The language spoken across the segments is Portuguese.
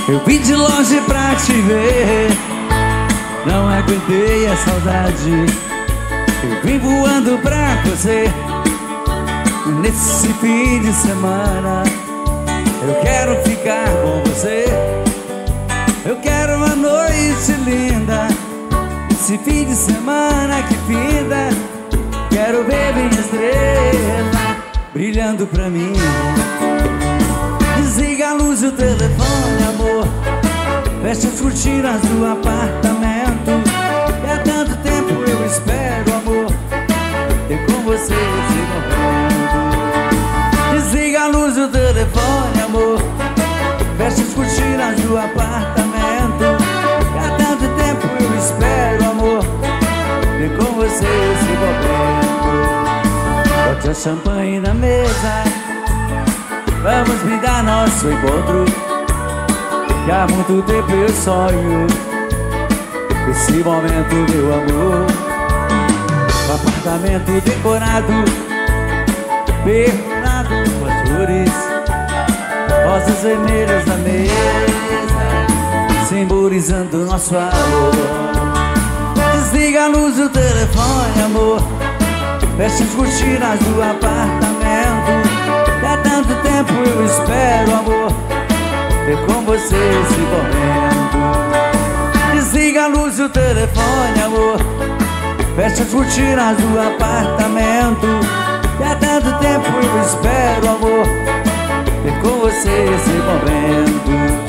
Eu vim de longe pra te ver, não aguentei a saudade. Eu vim voando pra você nesse fim de semana. Eu quero ficar com você, eu quero uma noite linda. Esse fim de semana que finda, quero ver minha estrela brilhando pra mim. Desliga a luz e o telefone, amor, fecha as cortinas do apartamento. E há tanto tempo eu espero, amor, ter com você esse momento. Desliga a luz e o telefone, amor, fecha as cortinas do apartamento. E há tanto tempo eu espero, amor, ter com você esse momento. Bote a champanhe na mesa, vamos brindar nosso encontro, que há muito tempo eu sonho esse momento, meu amor. Um apartamento decorado, perfumado com as flores, rosas vermelhas na mesa, simbolizando nosso amor. Desliga a luz do telefone, amor, fecha as cortinas do apartamento. Há tanto tempo eu espero, amor, ter com você esse momento. Desliga a luz do telefone, amor, fecha as cortinas do apartamento. Há tanto tempo eu espero, amor, ter com você esse momento.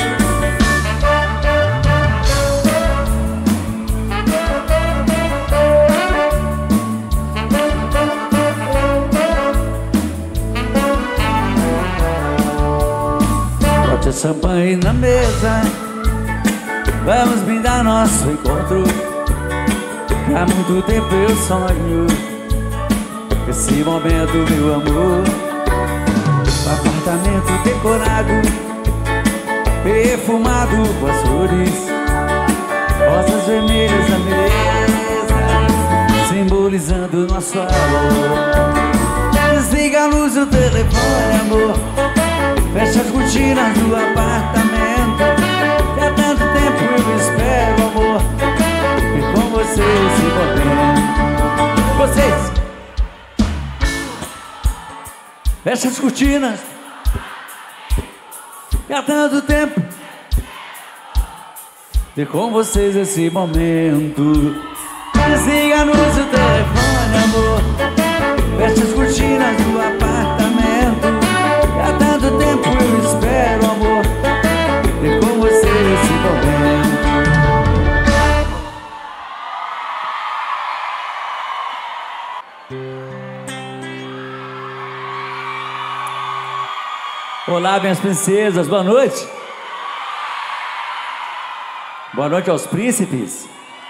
Bote a champanhe na mesa, vamos brindar nosso encontro, que há muito tempo eu sonho esse momento, meu amor. Um apartamento decorado, perfumado com as flores, rosas vermelhas na mesa, simbolizando nosso amor. Desliga a luz do telefone, amor, fecha as cortinas do apartamento. E há tanto tempo eu espero, amor, ter com você esse momento. Vocês, fecha as cortinas. E há tanto tempo ter com vocês esse momento. Desliga a luz do telefone, amor, fecha as cortinas do apartamento. E há tanto tempo eu espero, amor, ter com você esse momento. Olá, minhas princesas, boa noite. Boa noite aos príncipes.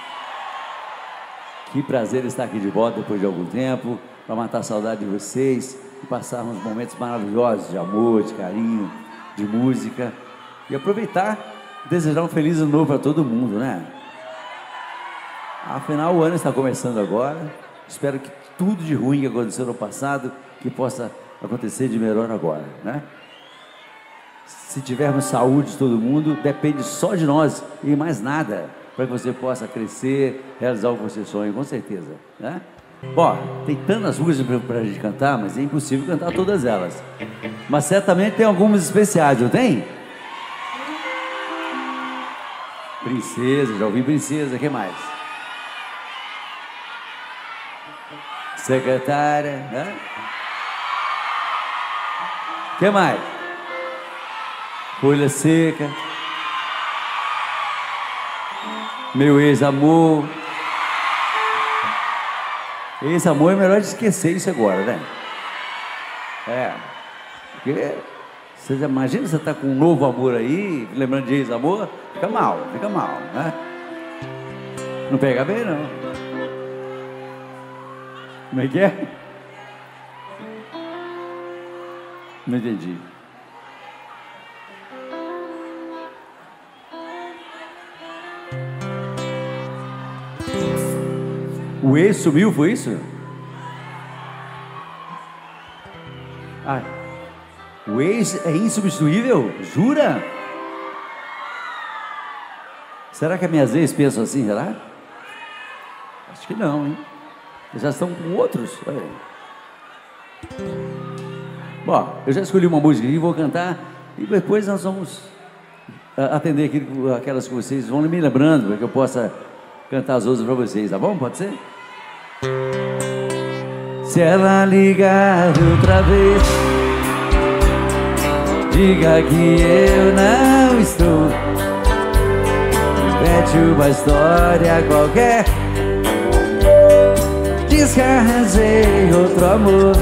Que prazer estar aqui de volta depois de algum tempo, para matar a saudade de vocês e passarmos momentos maravilhosos de amor, de carinho, de música. E aproveitar e desejar um feliz ano novo para todo mundo, né? Afinal, o ano está começando agora. Espero que tudo de ruim que aconteceu no passado, que possa acontecer de melhor agora, né? Se tivermos saúde de todo mundo, depende só de nós e mais nada, para que você possa crescer, realizar o que você sonha, com certeza, né? Bom, tem tantas músicas para a gente cantar, mas é impossível cantar todas elas. Mas certamente tem algumas especiais, não tem? Princesa, já ouvi Princesa, o que mais? Secretária, né? O que mais? Folha Seca, Meu Ex-Amor. Ex-amor é melhor de esquecer isso agora, né? É, porque você já imagina, você tá com um novo amor aí, lembrando de ex-amor, fica mal, né? Não pega bem, não. Como é que é? Não entendi. O ex sumiu, foi isso? Ah, o ex é insubstituível? Jura? Será que as minhas ex pensam assim, será? Acho que não, hein? Eles já estão com outros. Olha aí. Bom, eu já escolhi uma música e vou cantar. E depois nós vamos atender aquelas que vocês vão me lembrando, para que eu possa cantar as outras para vocês, tá bom? Pode ser? Se ela ligar outra vez, diga que eu não estou. Invente uma história qualquer, diz que arranjei outro amor.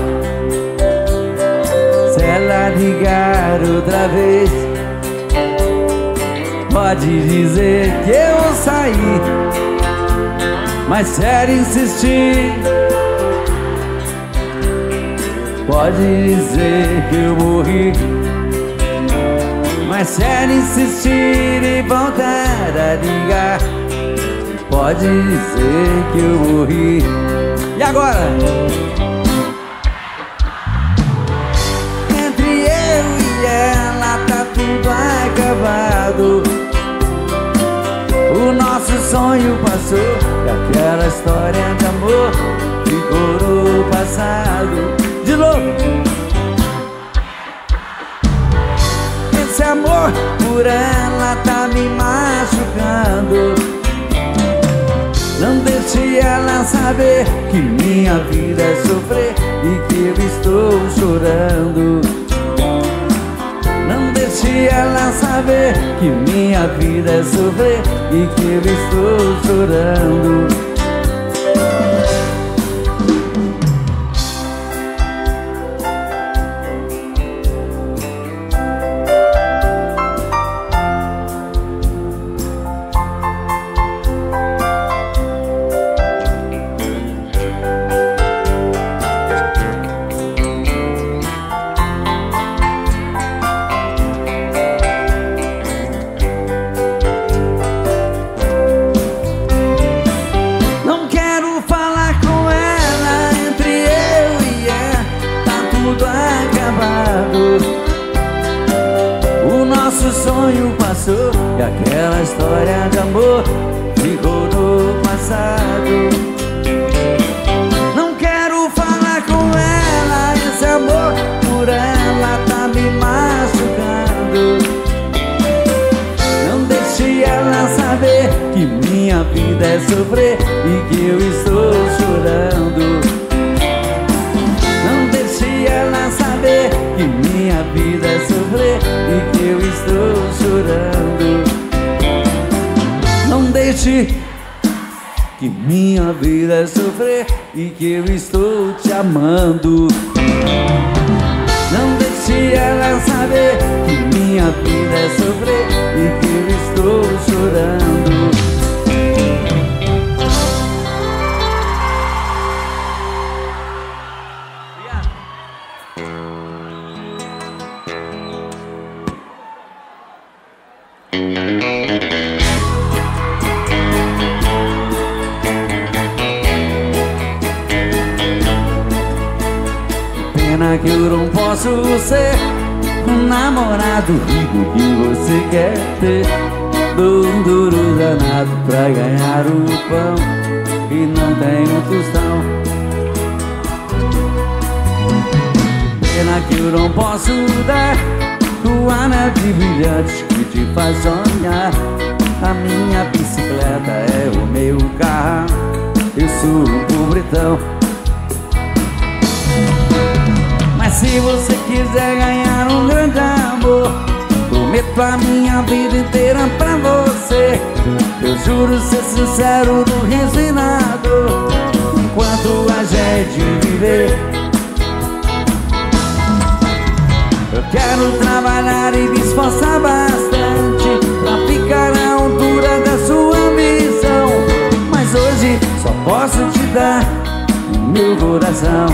Se ela ligar outra vez, pode dizer que eu saí, mas se ela insistir, pode dizer que eu morri. Mas se ela insistir e voltar a ligar, pode dizer que eu morri. E agora? Entre eu e ela tá tudo acabado. O nosso sonho passou e aquela história de amor ficou no passado. De novo. Esse amor por ela tá me machucando. Não deixe ela saber que minha vida é sofrer e que eu estou chorando. Não deixe ela saber que minha vida é sofrer e que eu estou chorando. E aquela história de amor ficou no passado. Não quero falar com ela, esse amor por ela tá me machucando. Não deixe ela saber que minha vida é sofrer e que eu estou chorando. Não deixe ela saber que minha vida é sofrer e que eu estou chorando. Não deixe que minha vida é sofrer e que eu estou te amando. Não deixe ela saber que minha vida é sofrer e que eu estou chorando. Pena que eu não posso ser um namorado rico que você quer ter. Dou um duro danado pra ganhar o pão e não tenho tostão. Pena que eu não posso dar o anel de brilhantes que te faz sonhar. A minha bicicleta é o meu carro, eu sou um pobretão. Mas se você quiser ganhar um grande amor, prometo a minha vida inteira pra você. Eu juro ser sincero do resinado, enquanto a gente viver. Eu quero trabalhar e me esforçar bastante pra ficar à altura da sua ambição. Mas hoje só posso te dar o meu coração.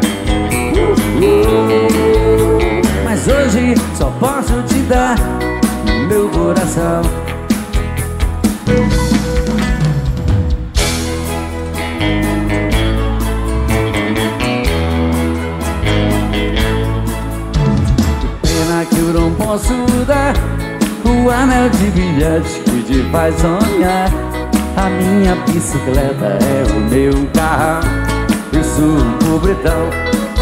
Mas hoje só posso te dar o meu coração. Pena que eu não posso dar o anel de bilhete que te faz sonhar. A minha bicicleta é o meu carro, isso cobre tão.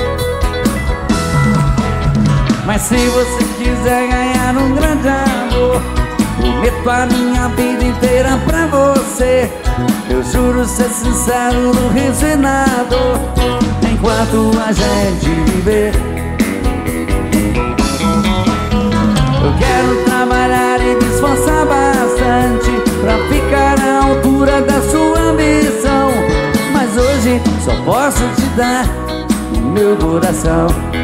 Mas se você quiser ganhar um grande amor, prometo a minha vida inteira pra você. Eu juro ser sincero, não resinador, enquanto a gente viver. Eu quero trabalhar e me esforçar bastante pra ficar à altura da sua ambição. Mas hoje só posso te dar o meu coração.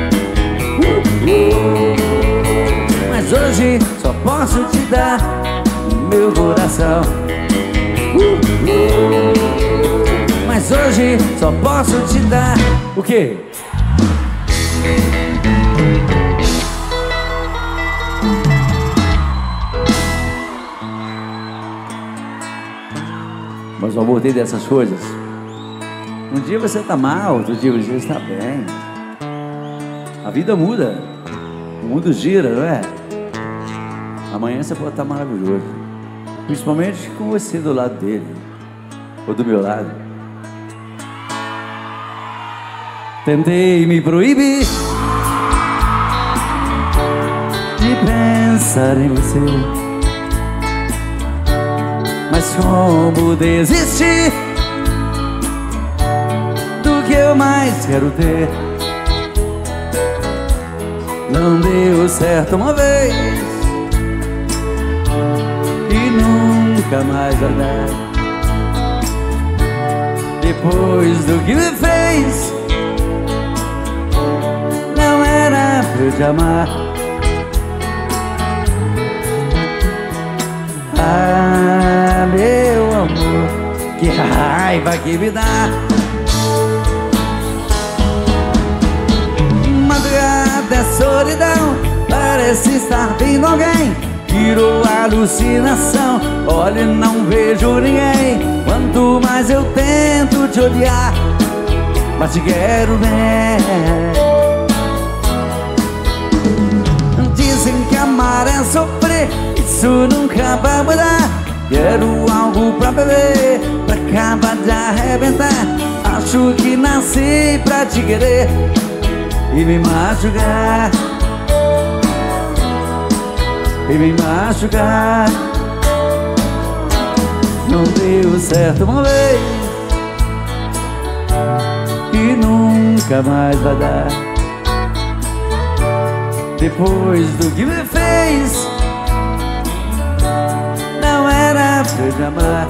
Mas hoje só posso te dar o meu coração. Mas hoje só posso te dar o quê? Mas o amor tem dessas coisas. Um dia você tá mal, outro dia você está bem. A vida muda, o mundo gira, não é? Amanhã você pode estar maravilhoso, principalmente com você do lado dele ou do meu lado. Tentei me proibir de pensar em você, mas como desistir do que eu mais quero ter? Não deu certo uma vez e nunca mais vai dar. Depois do que me fez, não era pra eu te amar. Ah, meu amor, que raiva que me dá. Madrugada é solidão, parece estar vindo alguém. Virou alucinação, olha e não vejo ninguém. Quanto mais eu tento te odiar, mas te quero bem. Dizem que amar é sofrer, isso nunca vai mudar. Quero algo pra beber, pra acabar de arrebentar. Acho que nasci pra te querer e me machucar, e me machucar. Não deu certo uma vez e nunca mais vai dar. Depois do que me fez, não era pra eu te amar.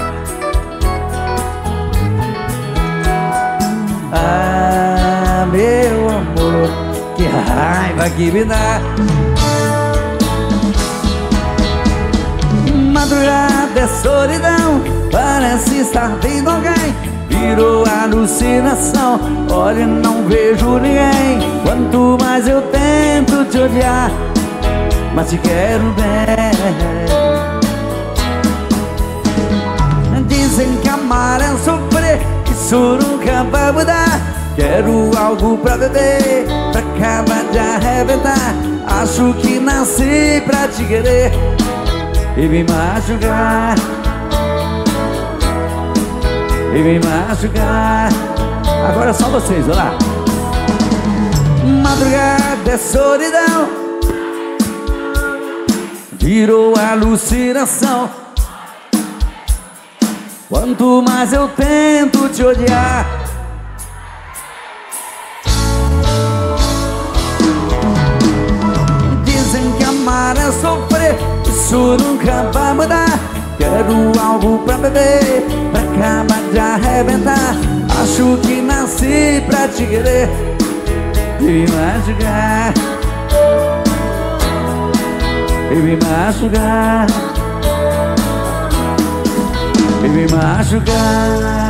Ah, meu amor, que raiva que me dá. Madrugada é solidão, parece estar vendo alguém. Virou alucinação, olha e não vejo ninguém. Quanto mais eu tento te odiar, mas te quero bem. Dizem que amar é sofrer, isso nunca vai mudar. Quero algo pra beber, pra acabar de arrebentar. Acho que nasci pra te querer e me machucar, e me machucar. Agora só vocês, olha lá. Madrugada é solidão, virou alucinação. Quanto mais eu tento te odiar, dizem que amar é sofrer, isso nunca vai mudar. Quero algo pra beber, pra acabar de arrebentar. Acho que nasci pra te querer e me machucar, e me machucar, e me machucar.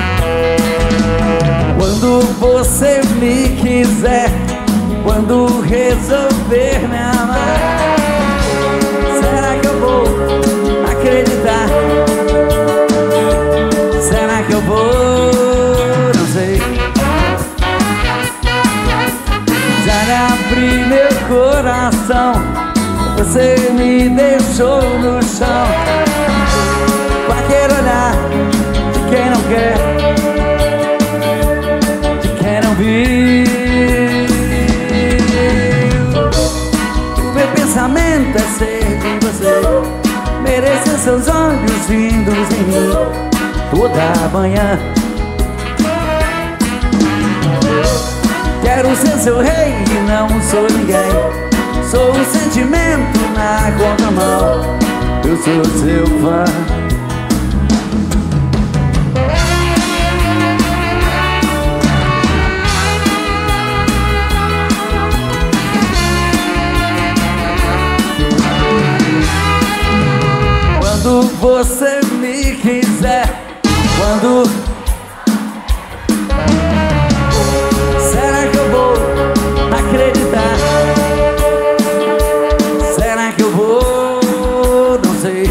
Quando você me quiser, quando resolver me amar. Será que eu vou acreditar? Será que eu vou? Não sei. Já lhe abri meu coração, você me deixou no chão, com aquele olhar de quem não quer, de quem não viu. O meu pensamento é ser de você, merecer seus olhos lindos em mim toda manhã. Quero ser seu rei e não sou ninguém, sou um sentimento na contramão, eu sou seu fã. Quando você me quiser, quando... Será que eu vou acreditar? Será que eu vou? Não sei.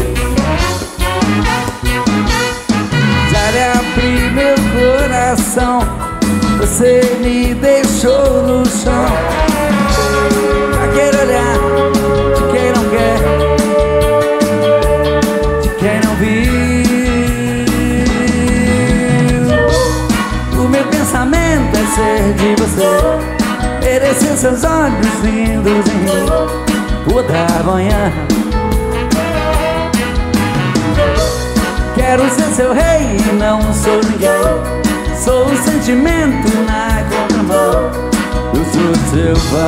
Já lhe abri meu coração, você me deixou no chão, aquele olhar de quem não quer, de quem não viu. O meu pensamento é ser de você, merecer seus olhos lindos em mim toda manhã. Quero ser seu rei e não sou ninguém, sou um sentimento na contramão, eu sou seu fã,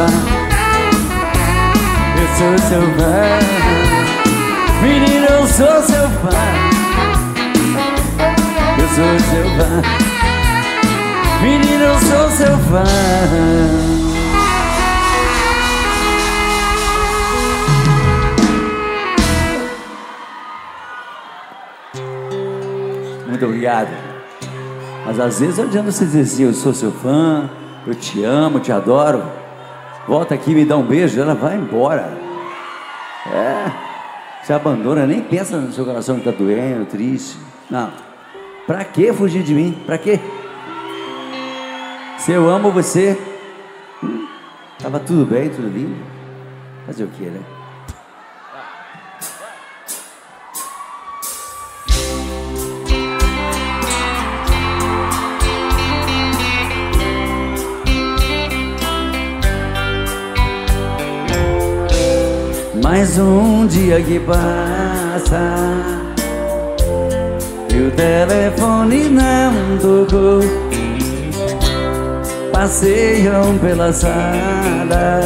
eu sou seu fã. Menino, eu sou seu fã, eu sou seu fã. Menino, eu sou seu fã. Muito obrigado. Mas às vezes não adianta você dizer assim, eu sou seu fã, eu te amo, te adoro. Volta aqui, me dá um beijo, ela vai embora. Você abandona, nem pensa no seu coração que tá doendo, triste. Não. Pra que fugir de mim? Pra quê? Se eu amo você, tava tudo bem, tudo lindo. Fazer o quê, né? Mais um dia que passa e o telefone não tocou. Passeiam pela sala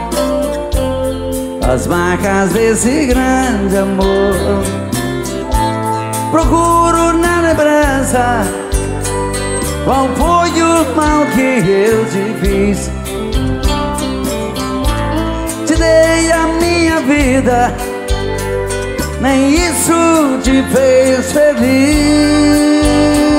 as marcas desse grande amor. Procuro na lembrança qual foi o mal que eu te fiz. Te dei a minha vida, nem isso te fez feliz.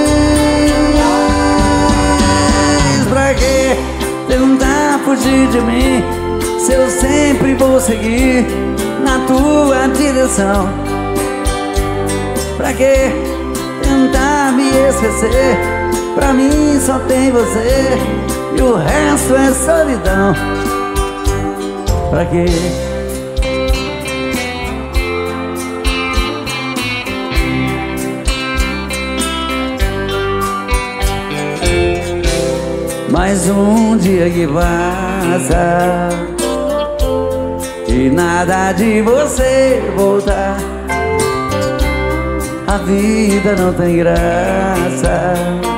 Pra que tentar fugir de mim, se eu sempre vou seguir na tua direção? Pra que tentar me esquecer? Pra mim só tem você e o resto é solidão. Pra quê? Mais um dia que passa e nada de você voltar. A vida não tem graça,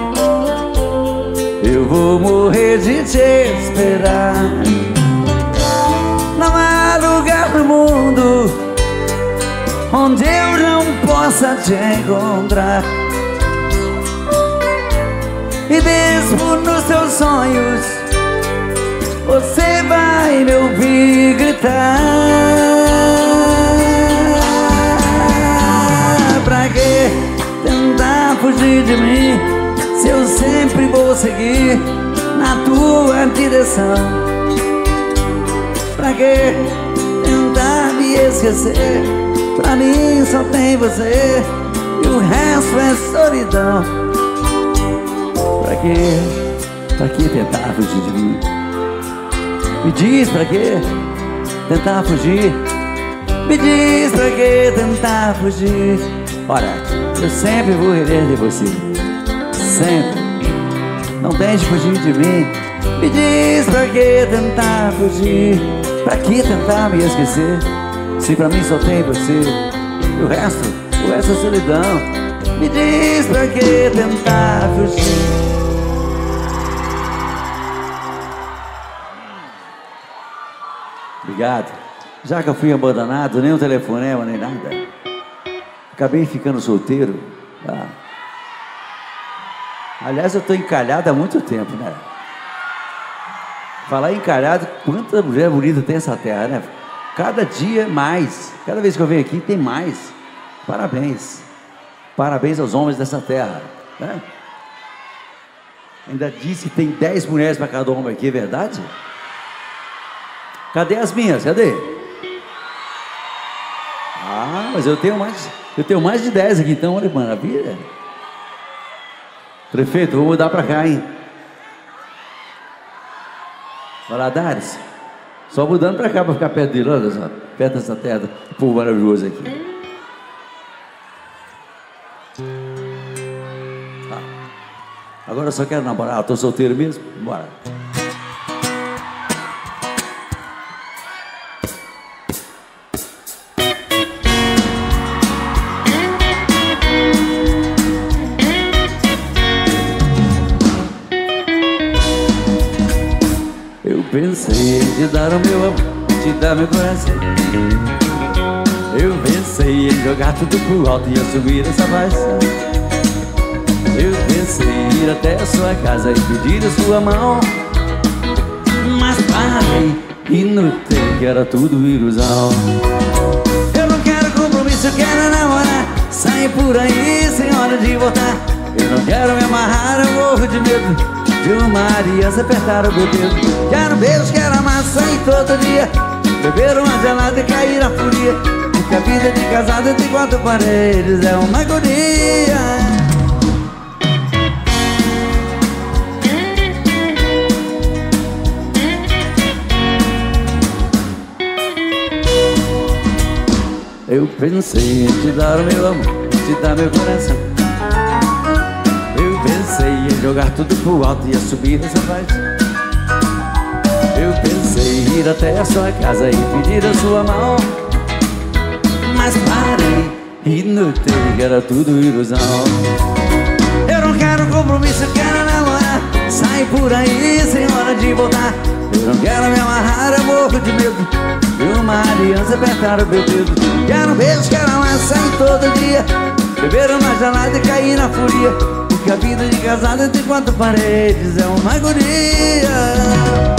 eu vou morrer de te esperar. Não há lugar no mundo onde eu não possa te encontrar. E mesmo nos teus sonhos você vai me ouvir gritar. Pra que tentar fugir de mim, se eu sempre vou seguir na tua direção? Pra que tentar me esquecer? Pra mim só tem você e o resto é solidão. Pra que tentar fugir de mim? Me diz pra que tentar fugir? Me diz pra que tentar fugir? Olha, eu sempre vou querer de você, sempre. Não tente fugir de mim. Me diz pra que tentar fugir? Pra que tentar me esquecer? Se pra mim só tem você e o resto é solidão. Me diz pra que tentar fugir? Obrigado. Já que eu fui abandonado, nem um telefonema, nem nada, acabei ficando solteiro. Aliás, eu tô encalhado há muito tempo, né? Falar encalhado, quanta mulher bonita tem essa terra, né? Cada dia mais. Cada vez que eu venho aqui tem mais. Parabéns. Parabéns aos homens dessa terra, né? Ainda disse que tem 10 mulheres para cada homem aqui, é verdade? Cadê as minhas? Cadê? Ah, mas eu tenho mais de 10 aqui, então, olha que maravilha. Prefeito, vou mudar pra cá, hein? Valadares, só mudando pra cá pra ficar perto dele, olha só, perto dessa terra, povo maravilhoso aqui. Tá. Agora eu só quero namorar, tô solteiro mesmo? Bora. Pensei em te dar o meu amor, te dar meu coração. Eu pensei em jogar tudo pro alto e assumir essa paixão. Eu pensei em ir até a sua casa e pedir a sua mão, mas parei e notei que era tudo ilusão. Eu não quero compromisso, eu quero namorar, sair por aí sem hora de voltar. Eu não quero me amarrar, eu morro de medo de uma aliança apertar o meu dedo. Quero beijo, quero amar, sair todo dia, beber uma gelada e cair na furia, porque a vida de casado entre quatro paredes é uma agonia. Eu pensei em te dar o meu amor, te dar meu coração. Eu pensei em jogar tudo pro alto e assumir essa paixão. Eu pensei em ir até a sua casa e pedir a sua mão, mas parei e notei que era tudo ilusão. Eu não quero compromisso, eu quero namorar, sair por aí sem hora de voltar. Eu não quero me amarrar, eu morro de medo de uma aliança apertar o meu dedo. Quero um beijo, quero amar, sair todo dia, beber uma gelada e cair na furia, porque a vida de casado entre quatro paredes é uma agonia.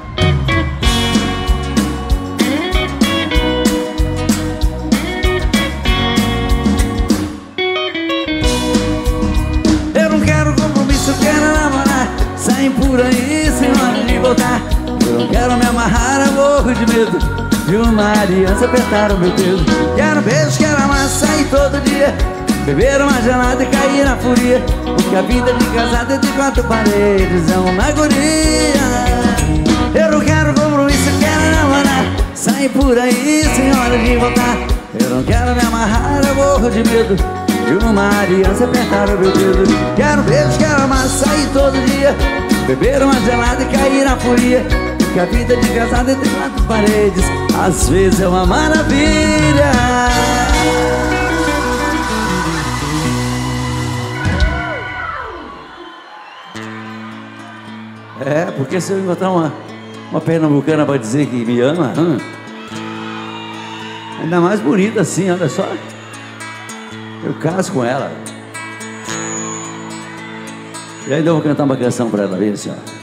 Eu não quero compromisso, eu quero namorar, sair por aí sem hora de voltar. Eu não quero me amarrar, eu morro de medo de uma aliança apertar o meu dedo. Quero um beijo, quero amar, sair todo dia, beber uma gelada e cair na furia, porque a vida de casado entre quatro paredes é uma agonia. Eu não quero compromisso, eu quero namorar, sair por aí sem hora de voltar. Eu não quero me amarrar, eu morro de medo de uma aliança apertar o meu dedo. Quero beijo, quero amar, sair todo dia, beber uma gelada e cair na furia, porque a vida de casado entre quatro paredes às vezes é uma maravilha. É, porque se eu encontrar uma pernambucana pra dizer que me ama, ainda mais bonita assim, olha só, eu caso com ela. E ainda vou cantar uma canção pra ela, ver assim, ó.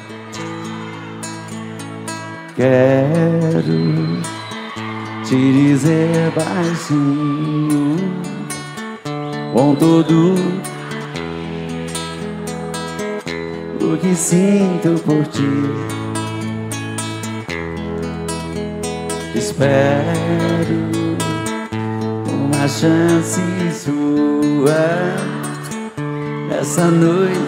Quero te dizer baixinho, com todo o que sinto por ti. Espero uma chance sua essa noite,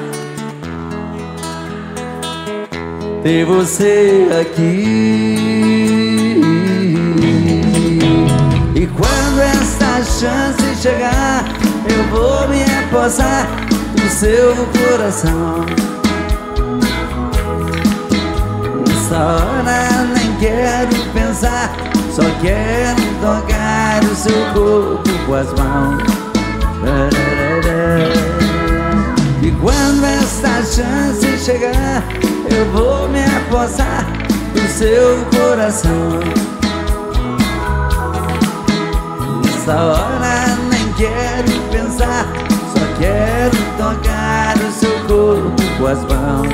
ter você aqui. E quando essa chance chegar, eu vou me apossar do seu coração. Nessa hora nem quero pensar, só quero tocar o seu corpo com as mãos. E quando essa chance chegar, eu vou me apossar do seu coração. Nessa hora nem quero pensar, só quero tocar o seu corpo com as mãos.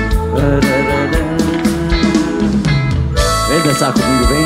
Vem dançar comigo, vem.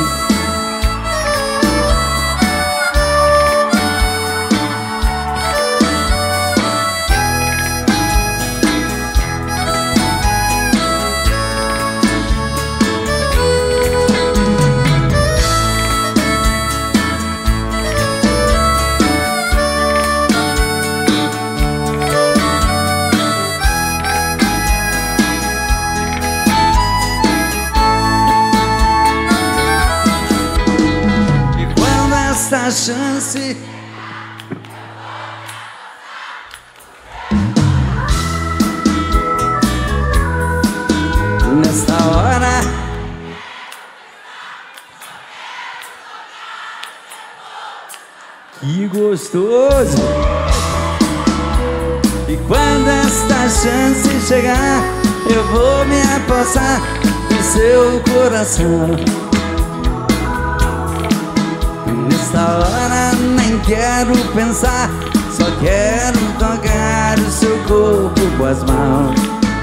Essa chance nessa hora que gostoso. E quando esta chance chegar, eu vou me apossar do seu coração. Nessa hora nem quero pensar, só quero tocar o seu corpo com as mãos.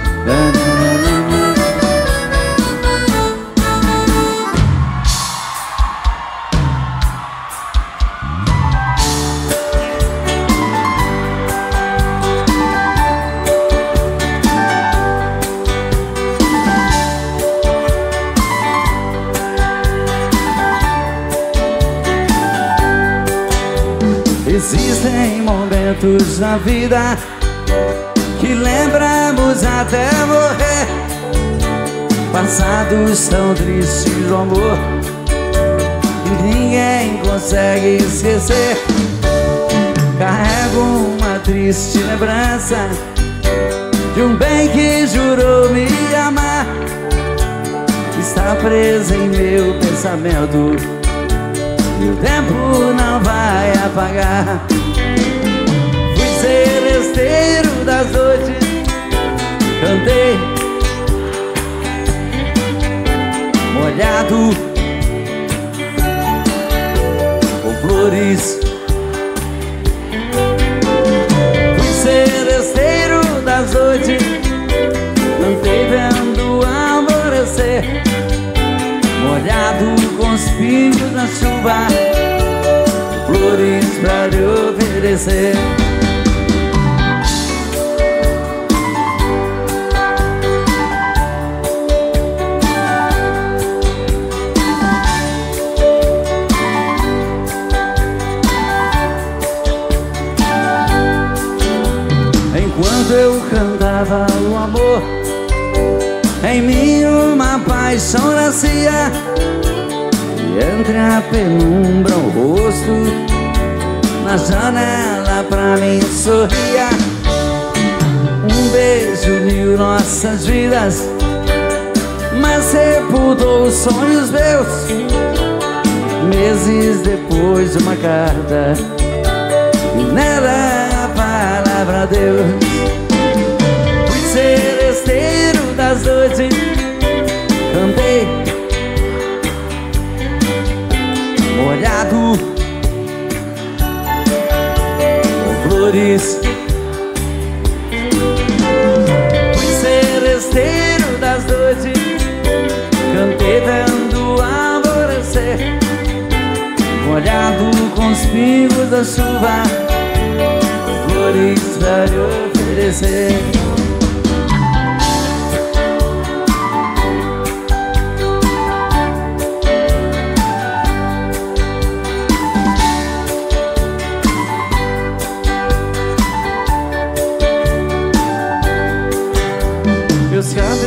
Existem momentos na vida que lembramos até morrer, passados tão tristes do amor que ninguém consegue esquecer. Carrego uma triste lembrança de um bem que jurou me amar, está presa em meu pensamento e o tempo não vai apagar. Fui seresteiro das noites, cantei molhado com flores. Fui seresteiro das noites, cantei vendo alvorecer, molhado com os pingos da chuva, flores pra lhe oferecer. Enquanto eu cantava o amor, em mim uma paixão nascia, e entre a penumbra o rosto na janela pra mim sorria. Um beijo uniu nossas vidas, mas sepultou os sonhos meus. Meses depois uma carta, e nela a palavra Deus. Fui seresteiro das noites, cantei molhado com flores. Fui seresteiro das noites, cantei vendo alvorecer, molhado com os pingos da chuva, flores pra lhe oferecer.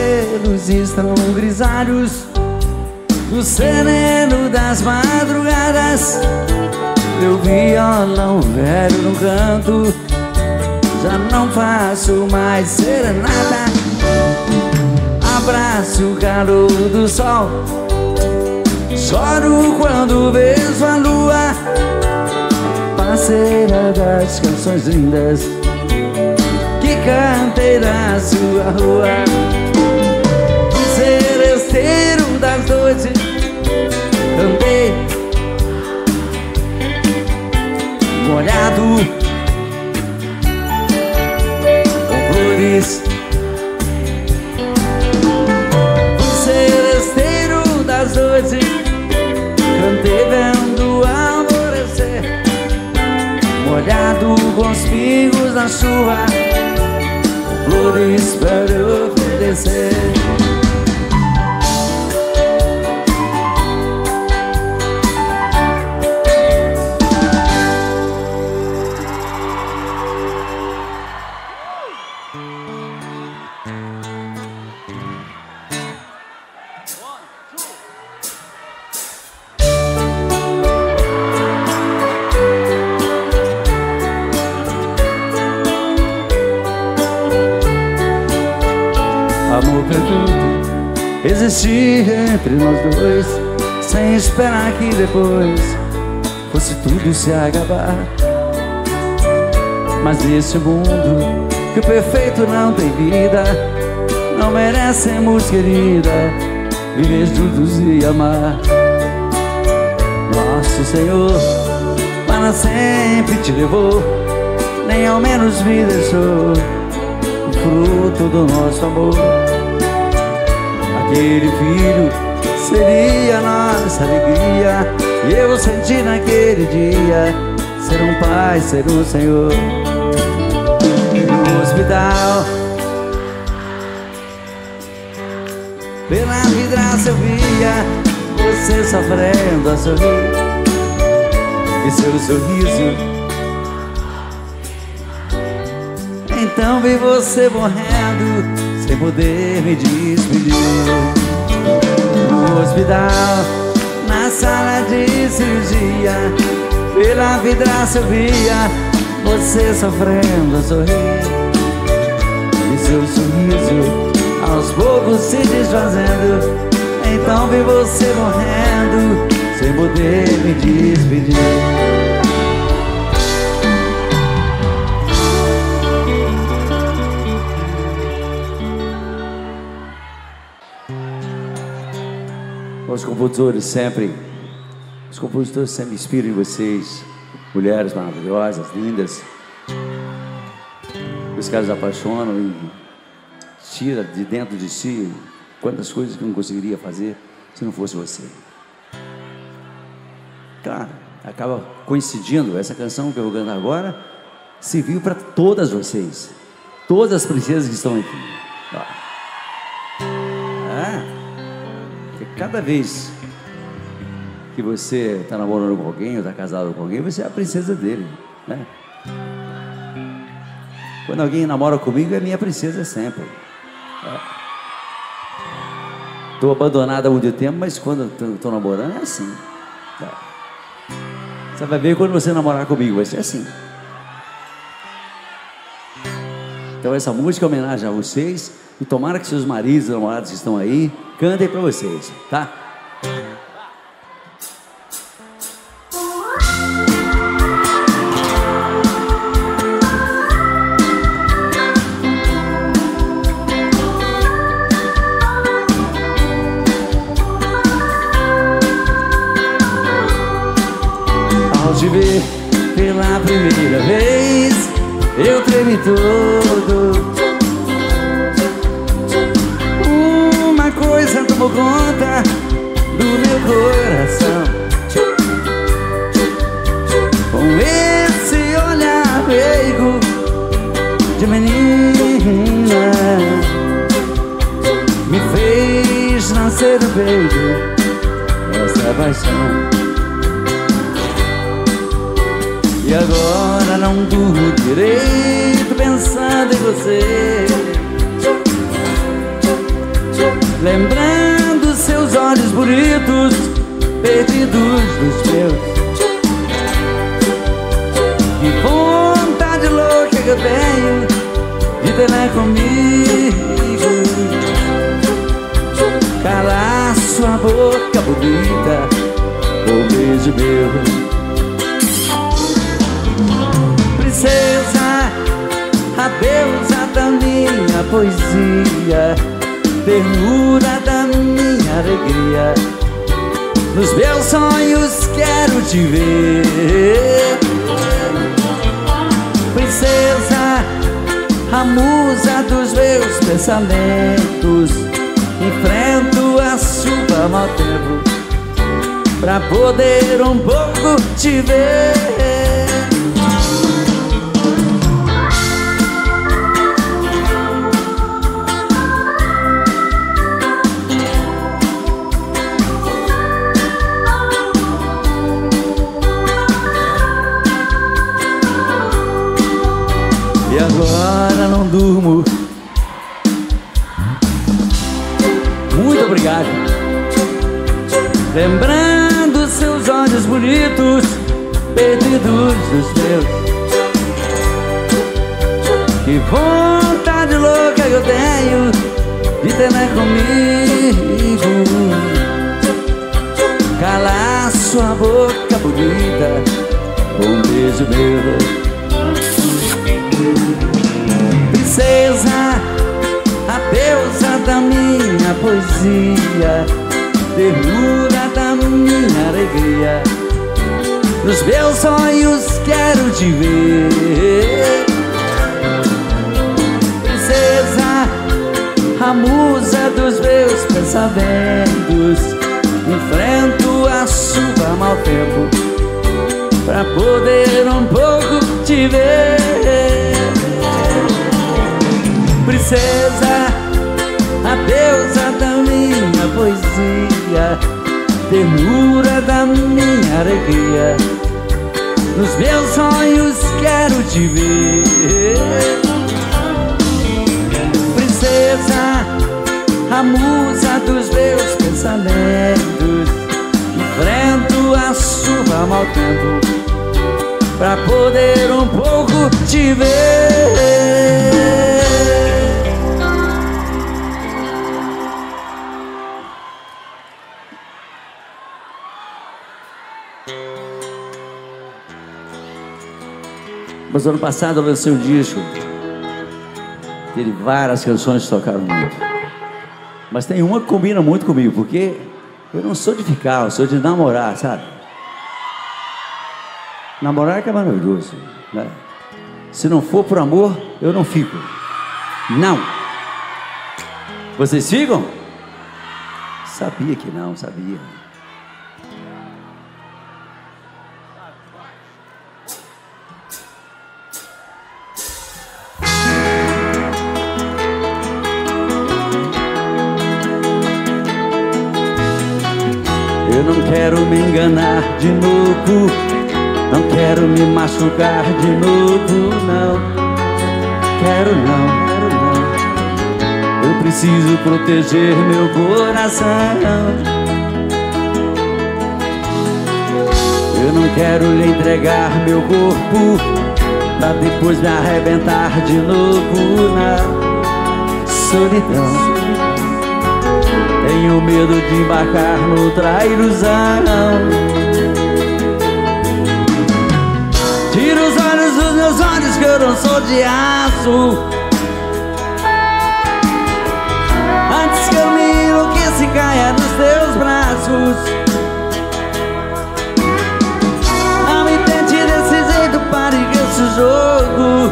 cabelos estão grisalhos do sereno das madrugadas. Meu violão velho no canto, já não faço mais serenata. Abraço o calor do sol, choro quando vejo a lua, parceira das canções lindas que cantei na sua rua. Seresteiro das noites, cantei molhado com flores. Seresteiro das noites, cantei vendo alvorecer, molhado com os pingos na chuva, flores para eu oferecer. Amor perfeito existia entre nós dois, sem esperar que depois fosse tudo se acabar. Mas nesse mundo que o perfeito não tem vida, não merecemos, querida, viver juntos e amar. Nosso Senhor para sempre te levou, nem ao menos me deixou o fruto do nosso amor. Aquele filho seria nossa alegria, e eu senti naquele dia ser um pai, ser um Senhor. No hospital, pela vidraça eu via você sofrendo a sorrir, e seu sorriso. Então vi você morrendo sem poder me despedir. No hospital, na sala de cirurgia, pela vidraça eu via você sofrendo a sorrir, e seu sorriso aos poucos se desfazendo. Então vi você morrendo sem poder me despedir. Os compositores sempre inspiram em vocês, mulheres maravilhosas, lindas. Os caras apaixonam e tira de dentro de si quantas coisas que eu não conseguiria fazer se não fosse você. Claro, acaba coincidindo, essa canção que eu vou cantar agora serviu para todas vocês, todas as princesas que estão aqui. Cada vez que você está namorando com alguém ou está casado com alguém, você é a princesa dele, né? Quando alguém namora comigo, é minha princesa sempre. Estou abandonada há muito tempo, mas quando estou namorando é assim. Você vai ver quando você namorar comigo, vai ser assim. Então essa música é homenagem a vocês, e tomara que seus maridos e namorados que estão aí cantem para vocês, tá? Ao te ver pela primeira vez, eu tremi todo. Uma coisa tomou conta do meu coração, com esse olhar meigo de menina, me fez nascer no peito essa paixão. E agora não durmo direito pensando em você. lembrando seus olhos bonitos, perdidos dos meus. Que vontade louca que eu tenho de ter lá comigo, calar sua boca bonita, o beijo meu. Princesa, a deusa da minha poesia, ternura da minha alegria, nos meus sonhos quero te ver. Princesa, a musa dos meus pensamentos, enfrento a chuva mau tempo pra poder um pouco te ver. E agora não durmo. Muito obrigado. Lembrando seus olhos bonitos, perdidos dos meus. Que vontade louca que eu tenho de ter lá comigo, calar sua boca bonita, um beijo meu. Princesa, a deusa da minha poesia, ternura da minha alegria, nos meus sonhos quero te ver. Princesa, a musa dos meus pensamentos, enfrento a chuva mau tempo pra poder um pouco te ver. Princesa, a deusa da minha poesia, ternura da minha alegria, nos meus sonhos quero te ver. Princesa, a musa dos meus pensamentos, enfrento a chuva mau tempo pra poder um pouco te ver. Mas ano passado eu lancei um disco, teve várias canções que tocaram muito, mas tem uma que combina muito comigo, porque eu não sou de ficar, eu sou de namorar, sabe? Namorar que é maravilhoso, né? Se não for por amor, eu não fico. Não. Vocês ficam? Sabia que não, sabia. Eu não quero me enganar de novo, não quero me machucar de novo, não. Quero não, quero não. Eu preciso proteger meu coração. Eu não quero lhe entregar meu corpo pra depois me arrebentar de novo na solidão. Tenho medo de embarcar no trairuzão. Tira os olhos dos meus olhos que eu não sou de aço, antes que eu me enlouqueça e caia nos teus braços. Não me tente desse jeito, pare com esse jogo,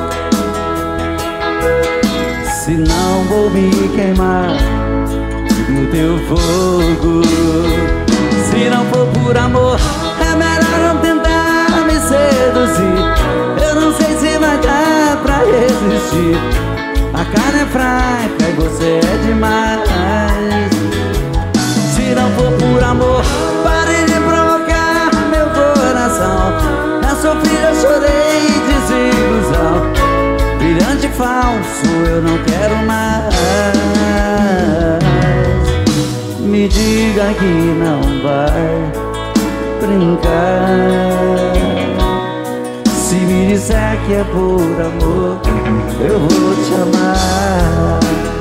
senão vou me queimar no teu fogo. Se não for por amor, é melhor não tentar me seduzir. Eu não sei se vai dar pra resistir. A carne é fraca e você é demais. Se não for por amor, pare de provocar meu coração. Na sofrida eu chorei desilusão. Brilhante falso eu não quero mais. Me diga que não vai brincar. Se me disser que é por amor, eu vou te amar.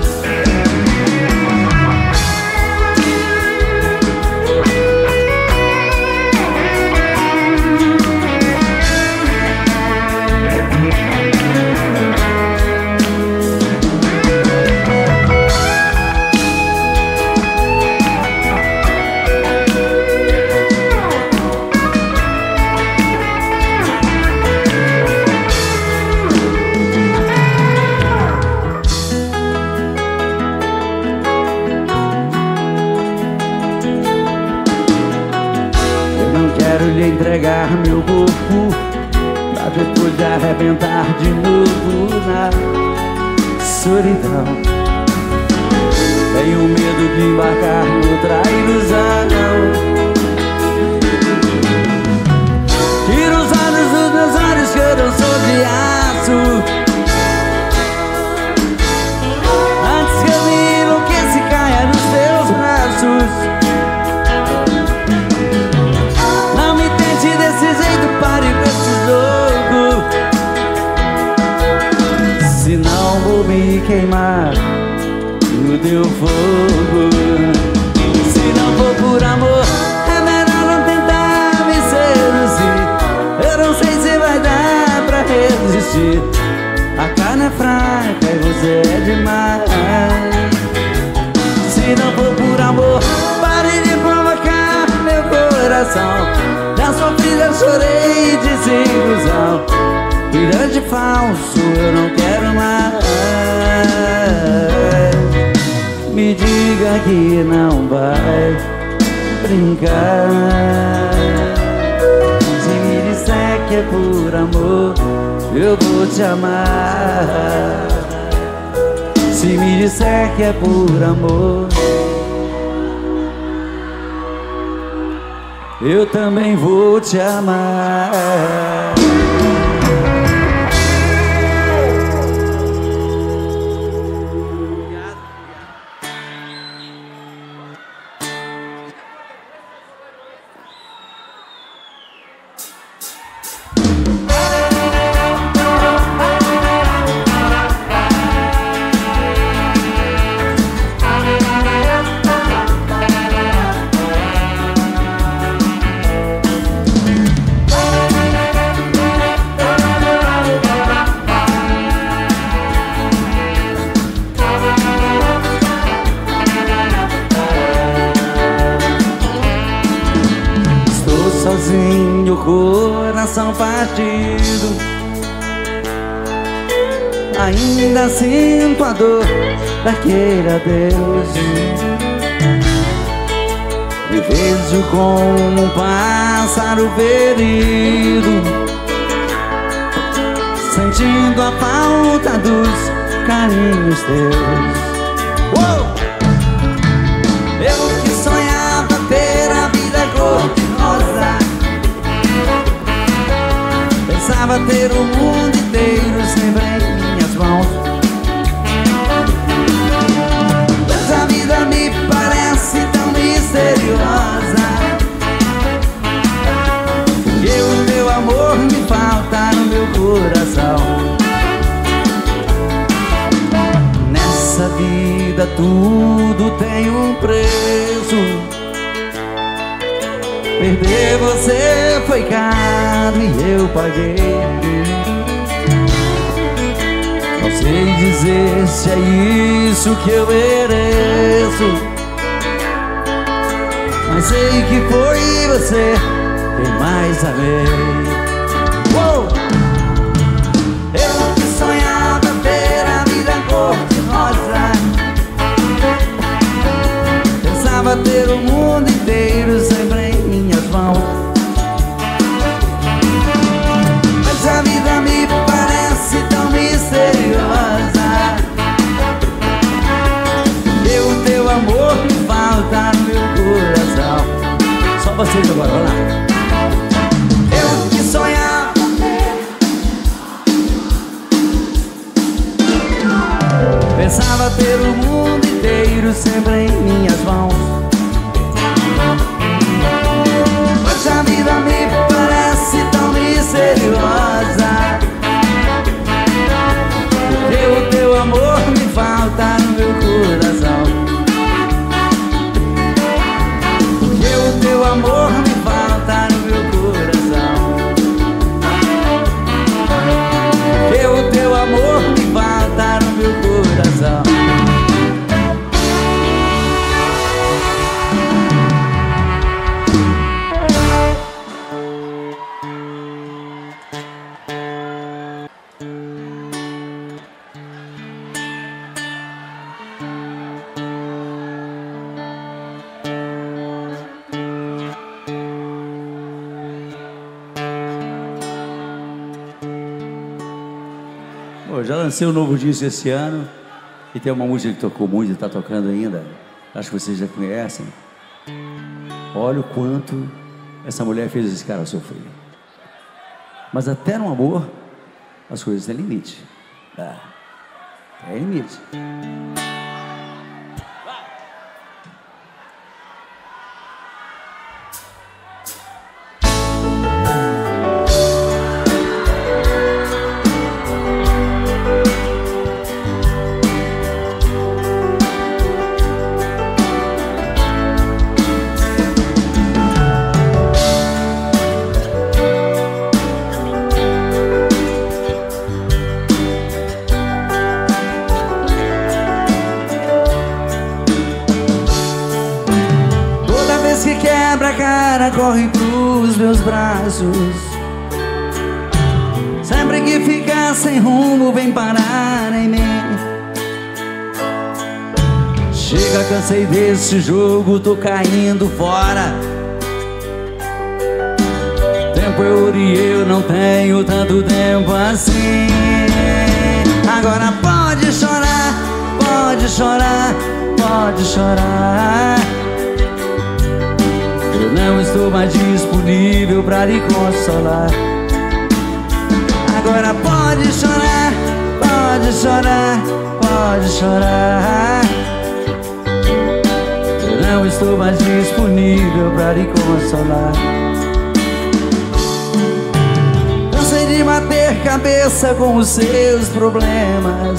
Quero lhe entregar meu corpo pra depois de arrebentar de novo na solidão. Tenho medo de embarcar noutra ilusão. Tira os olhos dos meus olhos que eu não sou de aço, antes que eu me enlouqueça e caia nos teus braços. Desse jeito, pare com esse jogo, senão vou me queimar no teu fogo. Se não for por amor, é melhor não tentar me seduzir. Eu não sei se vai dar pra resistir. A carne é fraca e você é demais. Se não for por amor, pare de provocar meu coração. Já sofri, já chorei de desilusão. Grande falso, eu não quero mais. Me diga que não vai brincar. Se me disser que é por amor, eu vou te amar. Se me disser que é por amor, eu também vou te amar. Sozinho, coração partido, ainda sinto a dor daquele adeus. Me vejo como um pássaro ferido, sentindo a falta dos carinhos teus. Eu que sonhava ter a vida cor-de-rosa, pensava ter o mundo inteiro sempre em minhas mãos. Mas a vida me parece tão misteriosa, porque o teu amor me falta no meu coração. Nessa vida tudo tem um preço. Perder você foi caro e eu paguei. Não sei dizer se é isso que eu mereço, mas sei que foi você quem mais amei. Eu que sonhava ter a vida cor-de-rosa, pensava ter o mundo inteiro sempre em minhas mãos. Mas a vida me parece tão misteriosa, e o teu amor me falta no meu coração. Só vocês agora, vamos lá. Eu que sonhava, pensava ter o mundo inteiro sempre em minhas mãos. Eu já lancei um novo disco esse ano e tem uma música que tocou muito e está tocando ainda. Acho que vocês já conhecem. Olha o quanto essa mulher fez esse cara sofrer. Mas até no amor, as coisas têm limite. Tem limite. Corre pros meus braços. Sempre que ficar sem rumo, vem parar em mim. Chega, cansei desse jogo, tô caindo fora. Tempo e eu não tenho tanto tempo assim. Agora pode chorar, pode chorar, pode chorar. Eu não estou mais disponível pra lhe consolar. Agora pode chorar, pode chorar, pode chorar. Eu não estou mais disponível pra lhe consolar. Cansei de bater cabeça com os seus problemas.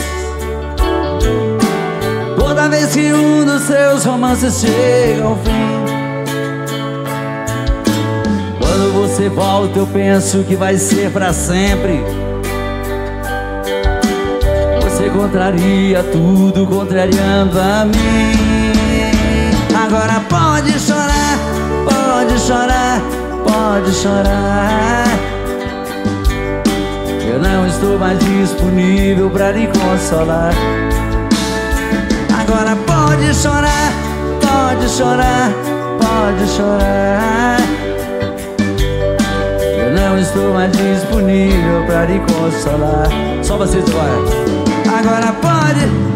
Toda vez que um dos seus romances chega ao fim, quando você volta eu penso que vai ser pra sempre. Você contraria tudo, contrariando a mim. Agora pode chorar, pode chorar, pode chorar. Eu não estou mais disponível pra lhe consolar. Agora pode chorar, pode chorar, pode chorar. Eu não estou mais disponível pra lhe consolar. Só vocês agora. Agora pode.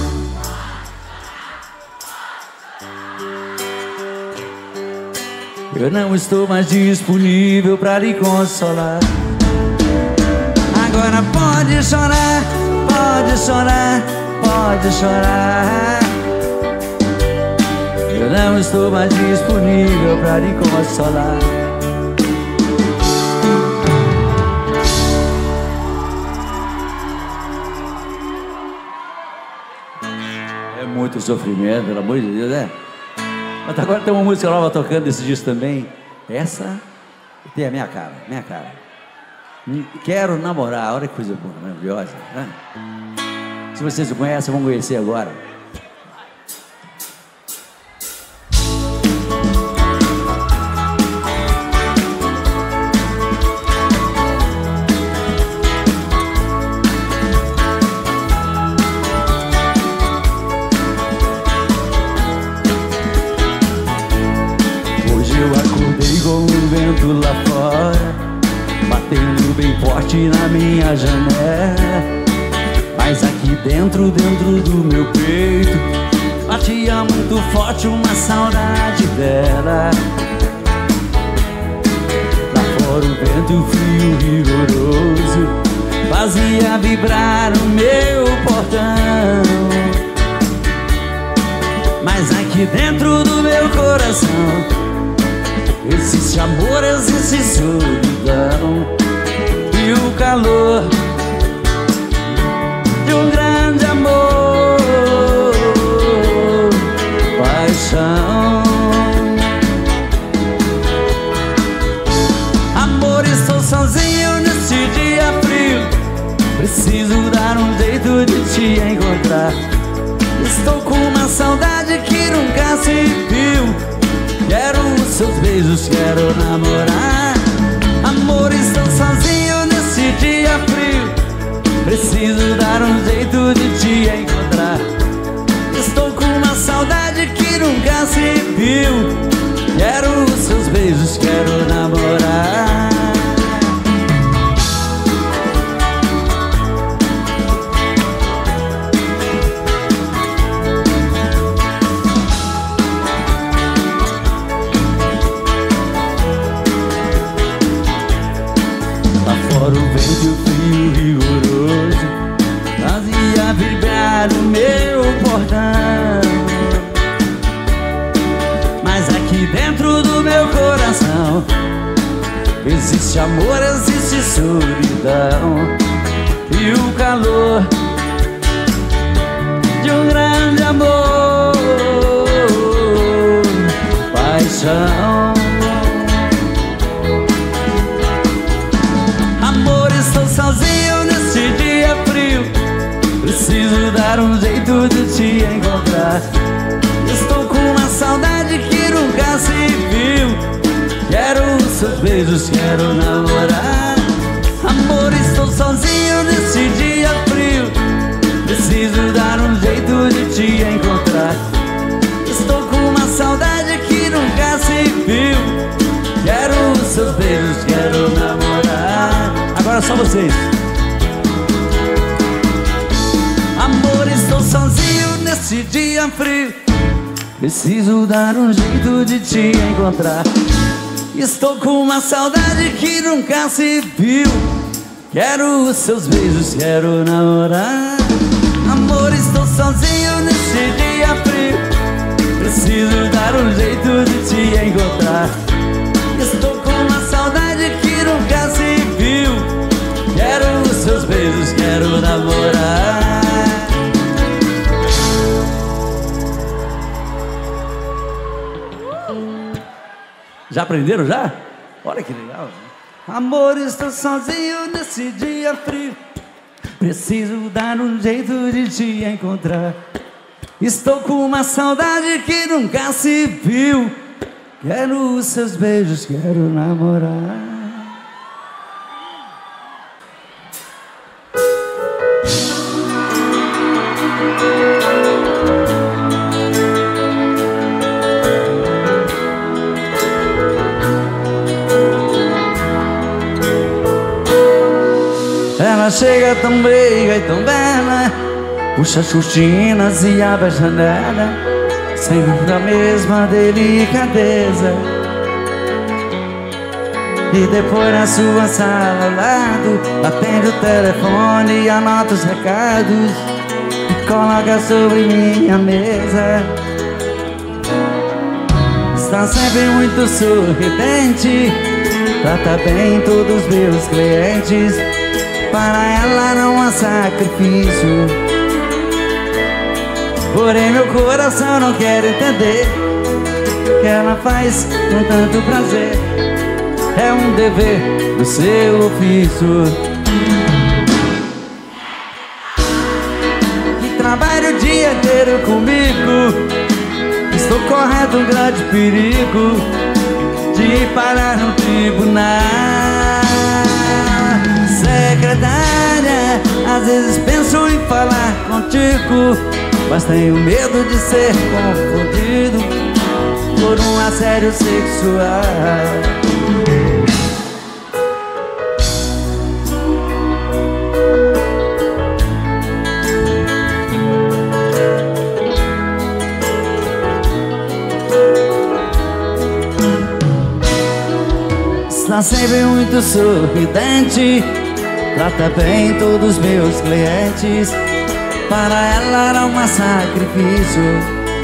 Eu não estou mais disponível pra lhe consolar. Agora pode chorar, pode chorar, pode chorar. Eu não estou mais disponível pra lhe consolar. É muito sofrimento, pelo amor de Deus, né? Mas agora tem uma música nova tocando desse disco também. Essa tem a minha cara, minha cara. Quero namorar, olha que coisa boa, maravilhosa, né? Se vocês não conhecem, vão conhecer agora. Hoje eu acordei com o vento lá fora, batendo bem forte na minha janela. Mas aqui dentro, dentro do meu peito, batia muito forte uma saudade dela. Lá fora o vento frio rigoroso fazia vibrar o meu portão. Mas aqui dentro do meu coração existe amor, existe solidão e o calor de um grande amor, paixão. Amor, estou sozinho nesse dia frio, preciso dar um jeito de te encontrar. Estou com uma saudade que nunca se viu. Quero os seus beijos, quero namorar. Amor, estou sozinho nesse dia frio, preciso dar um jeito de te encontrar. Estou com uma saudade que nunca se viu. Quero os seus beijos, quero namorar. existe amor, existe solidão e o calor de um grande amor, paixão. Amor, estou sozinho nesse dia frio, preciso dar um jeito de te encontrar. Estou com uma saudade que nunca se viu, quero os seus beijos, quero namorar. Amor, estou sozinho nesse dia frio, preciso dar um jeito de te encontrar. Estou com uma saudade que nunca se viu, quero os seus beijos, quero namorar. Agora só vocês. Amor, estou sozinho nesse dia frio, preciso dar um jeito de te encontrar. Estou com uma saudade que nunca se viu, quero os seus beijos, quero namorar. Amor, estou sozinho nesse dia frio, preciso dar um jeito de te encontrar. Estou com uma saudade que nunca se viu, quero os seus beijos, quero namorar. Já aprenderam já? Olha que legal. Amor, estou sozinho nesse dia frio, preciso dar um jeito de te encontrar. Estou com uma saudade que nunca se viu, quero os seus beijos, quero namorar. Ela chega tão meiga e tão bela, puxa as cortinas e abre a janela, sempre com a mesma delicadeza. E depois na sua sala ao lado, atende o telefone e anota os recados e coloca sobre minha mesa. Está sempre muito sorridente, trata bem todos os meus clientes. Para ela não há sacrifício, porém meu coração não quer entender o que ela faz com tanto prazer. É um dever do seu ofício. Que trabalha o dia inteiro comigo, estou correndo um grande perigo de parar no tribunal. Secretária, às vezes penso em falar contigo, mas tenho medo de ser confundido por um assédio sexual. Está sempre muito sorridente, trata bem todos os meus clientes. Para ela não há sacrifício,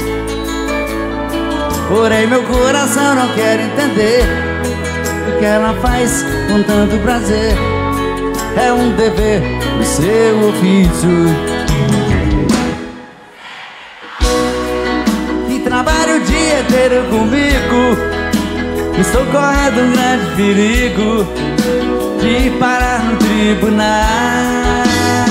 porém meu coração não quer entender o que ela faz com tanto prazer. É um dever do seu ofício. Que trabalha o dia inteiro comigo, estou correndo um grande perigo de parar no tribunal.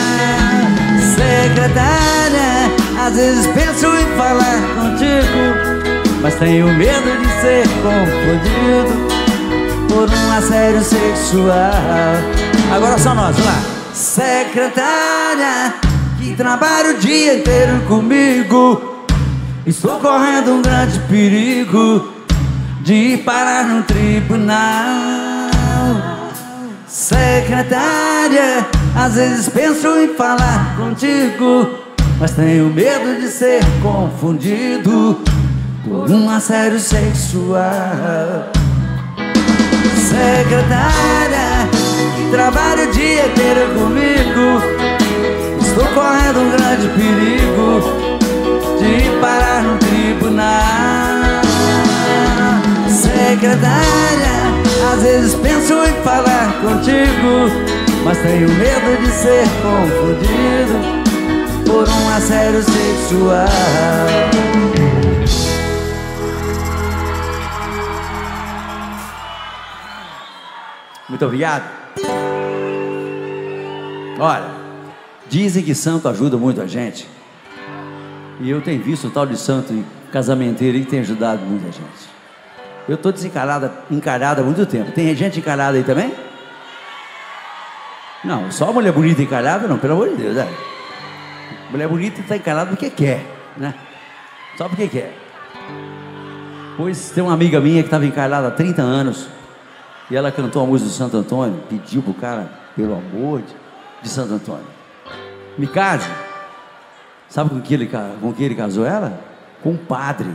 Secretária, às vezes penso em falar contigo, mas tenho medo de ser confundido por um assédio sexual. Agora só nós, vamos lá. Secretária, que trabalha o dia inteiro comigo, estou correndo um grande perigo de parar no tribunal. Secretária, às vezes penso em falar contigo, mas tenho medo de ser confundido por um assédio sexual. Secretária, que trabalha o dia inteiro comigo, estou correndo um grande perigo de parar no tribunal. Secretária, Às vezes penso em falar contigo, mas tenho medo de ser confundido por um assédio sexual. Muito obrigado. Olha, dizem que santo ajuda muito a gente. E eu tenho visto um tal de santo casamenteiro que tem ajudado muita gente. Eu estou encarado há muito tempo. Tem gente encarada aí também? Não, só mulher bonita encarada não, pelo amor de Deus, né? Mulher bonita está encarada porque quer, né? Só porque quer. Pois tem uma amiga minha que estava encarada há 30 anos e ela cantou a música do Santo Antônio, pediu pro cara, pelo amor de Santo Antônio, me case. Sabe com que ele casou ela? Com um padre.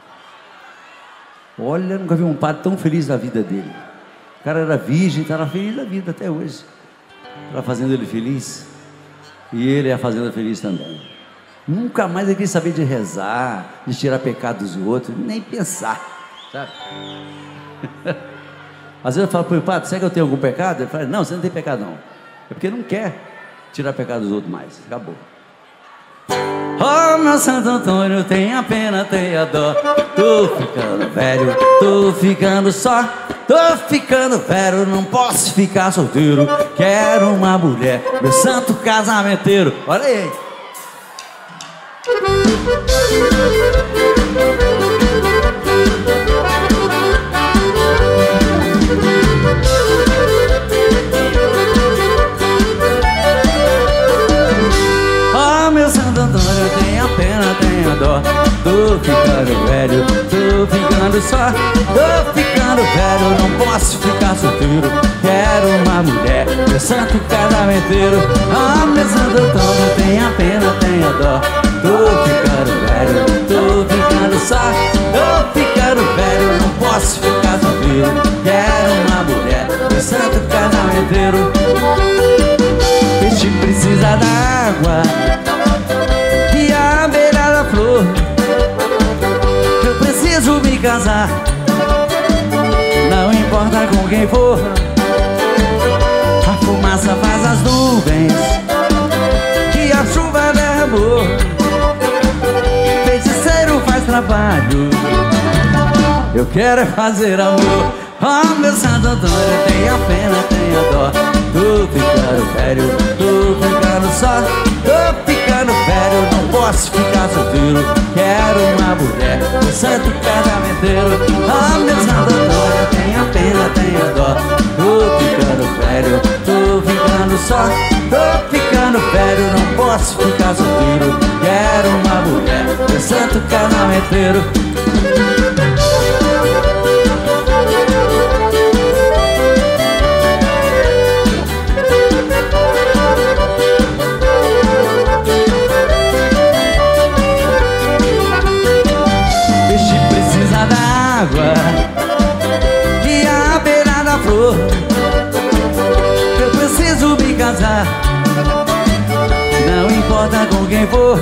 Olha, nunca vi um padre tão feliz da vida dele. O cara era virgem, estava feliz da vida até hoje. Estava fazendo ele feliz. E ele ia fazendo feliz também. Nunca mais ele quis saber de rezar, de tirar pecado dos outros, nem pensar, sabe? Às vezes eu falo para o padre, será que eu tenho algum pecado? Ele fala, não, você não tem pecado não. É porque não quer tirar pecado dos outros mais. Acabou. Oh, meu Santo Antônio, tenha pena, tenha dó. Tô ficando velho, tô ficando só. Tô ficando velho, não posso ficar solteiro. Quero uma mulher, meu santo casamenteiro. Olha aí. Oh, meu Santo Antônio, tenha pena, tenha dó. Tô ficando velho, tô ficando só. Tô ficando velho, não posso ficar solteiro. Quero uma mulher, meu santo casamenteiro. Ah, meu Santo Antônio, tenha pena, tenha dó. Tô ficando velho, tô ficando só. Tô ficando velho, não posso ficar solteiro. Quero uma mulher, meu santo casamenteiro. Peixe precisa d'água e a beira da flor. Eu preciso me casar, não importa com quem for. A fumaça faz as nuvens que a chuva derramou. Feiticeiro faz trabalho, eu quero é fazer amor. Oh, meu Santo Antônio, tenha pena, tenha dó. Tô ficando velho, tô ficando só. Tô ficando velho, não posso ficar solteiro. Quero uma mulher, meu santo casamenteiro. Oh, meu Santo Antônio, tenha pena, tenha dó. Tô ficando velho, tô ficando só. Tô ficando velho, não posso ficar solteiro. Quero uma mulher, meu santo casamenteiro. E a beira da flor. Eu preciso me casar, não importa com quem for.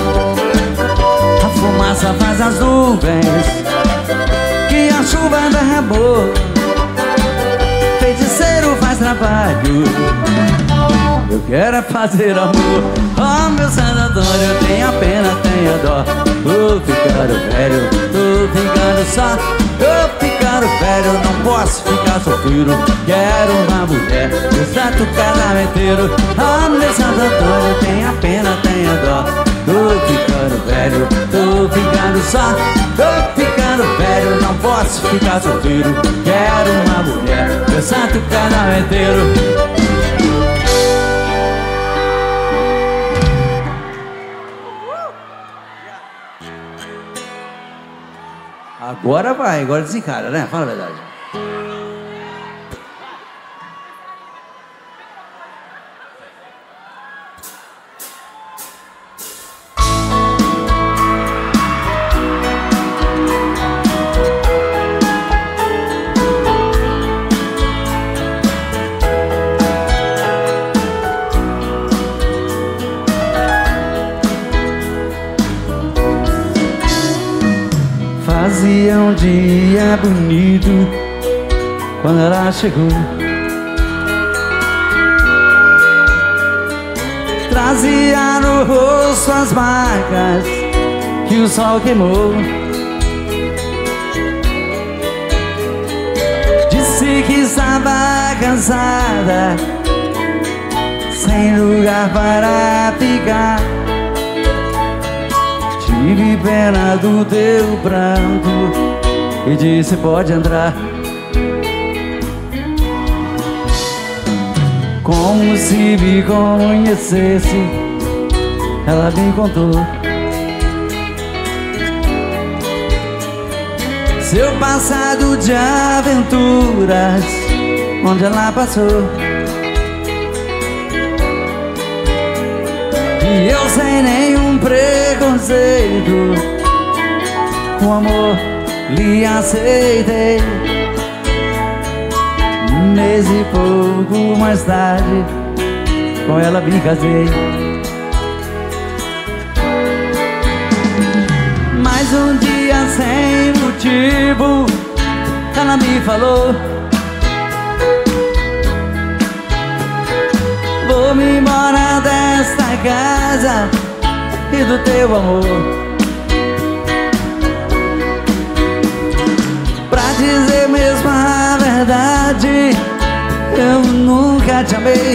A fumaça faz as nuvens que a chuva derramou. Feiticeiro faz trabalho, eu quero é fazer amor. Oh, meu Santo Antônio, tenha pena, tenha dó. Tô ficando velho, tô ficando só. Tô ficando velho, não posso ficar solteiro. Quero uma mulher, meu santo casamenteiro. Oh, meu Santo Antônio, tenha pena, tenha dó. Tô ficando velho, tô ficando só. Tô ficando velho, não posso ficar solteiro. Quero uma mulher, meu santo casamenteiro. Agora vai, agora desencara, né? Fala a verdade. Fazia um dia bonito, quando ela chegou. Trazia no rosto as marcas que o sol queimou. Disse que estava cansada, sem lugar para ficar. Tive pena do teu pranto e disse: pode entrar. Como se me conhecesse, ela me contou seu passado de aventuras, onde ela passou. E eu sem nenhum preconceito, com amor lhe aceitei. Um mês e pouco mais tarde, com ela me casei. Mais um dia sem motivo, ela me falou: vou-me embora desta casa e do teu amor. Pra dizer mesmo a verdade, eu nunca te amei.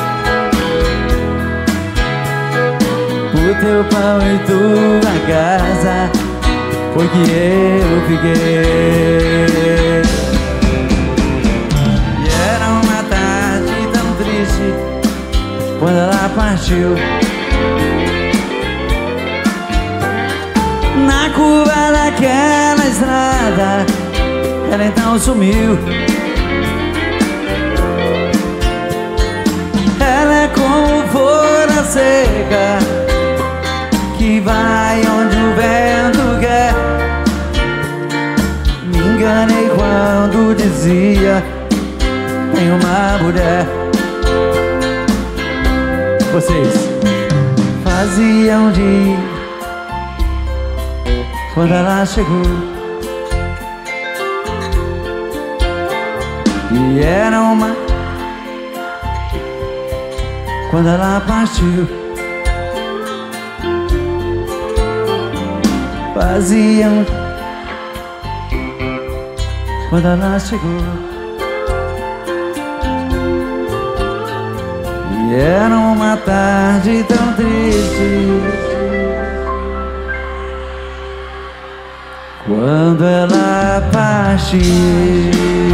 O teu pão e tua casa foi que eu fiquei. E era uma tarde tão triste quando ela partiu. Na curva daquela estrada, ela então sumiu. Ela é como folha seca que vai onde o vento quer. Me enganei quando dizia: tem uma mulher. Vocês faziam dia quando ela chegou. E era uma quando ela partiu. Faziam quando ela chegou. E era uma tarde tão triste quando ela partiu.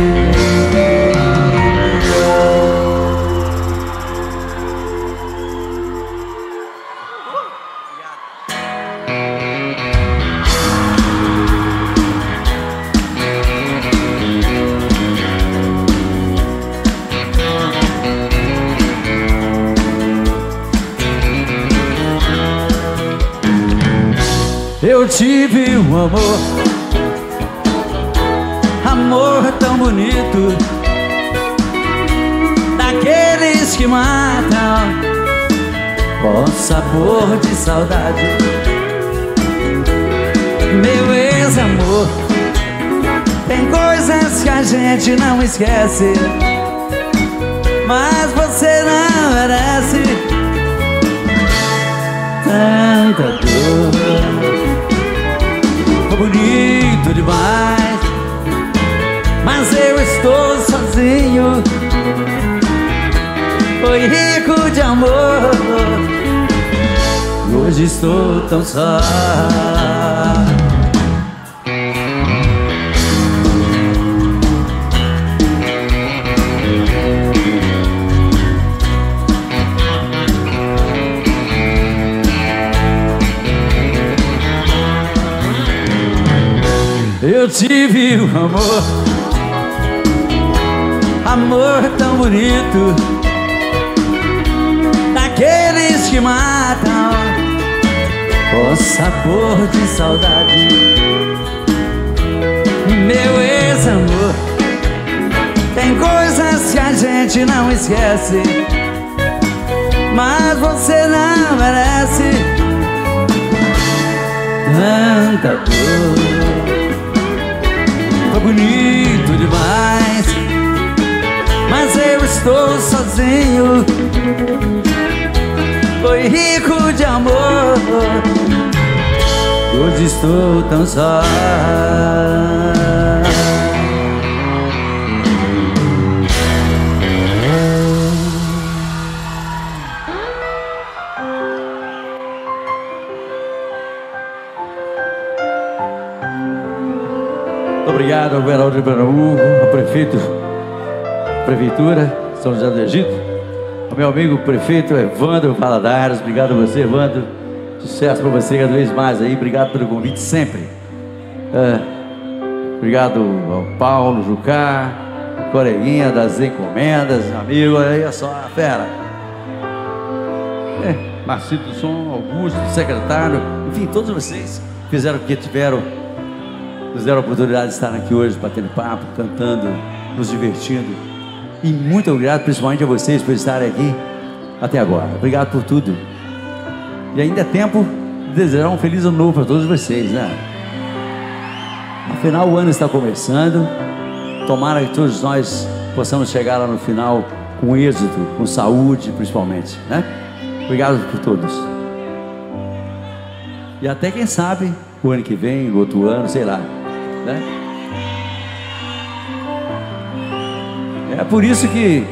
Eu tive um amor, amor tão bonito, daqueles que matam com sabor de saudade. Meu ex-amor, tem coisas que a gente não esquece, mas você não merece tanta dor. Foi bonito demais, mas eu estou sozinho. Foi rico de amor, hoje estou tão só. Eu tive um amor, amor tão bonito, daqueles que matam com sabor de saudade. Meu ex-amor, tem coisas que a gente não esquece, mas você não merece tanta dor. Foi bonito demais, estou sozinho. Foi rico de amor, hoje estou tão só. Obrigado ao governador de Pernambuco, ao prefeitura São José do Egito, ao meu amigo prefeito Evandro Valadares. Obrigado a você, Evandro. Sucesso para você cada vez mais aí. Obrigado pelo convite sempre. Obrigado ao Paulo Jucá, coleguinha das encomendas, amigo, aí é só a fera. Marcito do Som, Augusto, secretário, enfim, todos vocês fizeram o que nos deram a oportunidade de estar aqui hoje, batendo papo, cantando, nos divertindo. E muito obrigado principalmente a vocês por estarem aqui até agora. Obrigado por tudo. E ainda é tempo de desejar um feliz ano novo para todos vocês, né? Afinal, o ano está começando. Tomara que todos nós possamos chegar lá no final com êxito, com saúde principalmente, né? Obrigado por todos. E até quem sabe o ano que vem, o outro ano, sei lá, né? É por isso que